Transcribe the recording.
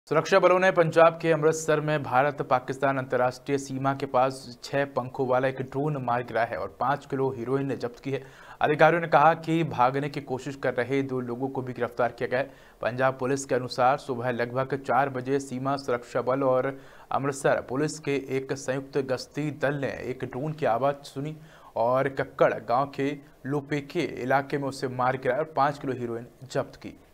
सुरक्षा बलों ने पंजाब के अमृतसर में भारत पाकिस्तान अंतर्राष्ट्रीय सीमा के पास 6 पंखों वाला एक ड्रोन मार गिराया है और 5 किलो हेरोइन जब्त की है। अधिकारियों ने कहा कि भागने की कोशिश कर रहे 2 लोगों को भी गिरफ्तार किया गया है। पंजाब पुलिस के अनुसार सुबह लगभग 4 बजे सीमा सुरक्षा बल और अमृतसर पुलिस के एक संयुक्त गश्ती दल ने एक ड्रोन की आवाज़ सुनी और कक्कड़ गाँव के लोपेके इलाके में उसे मार गिराया और 5 किलो हेरोइन जब्त की।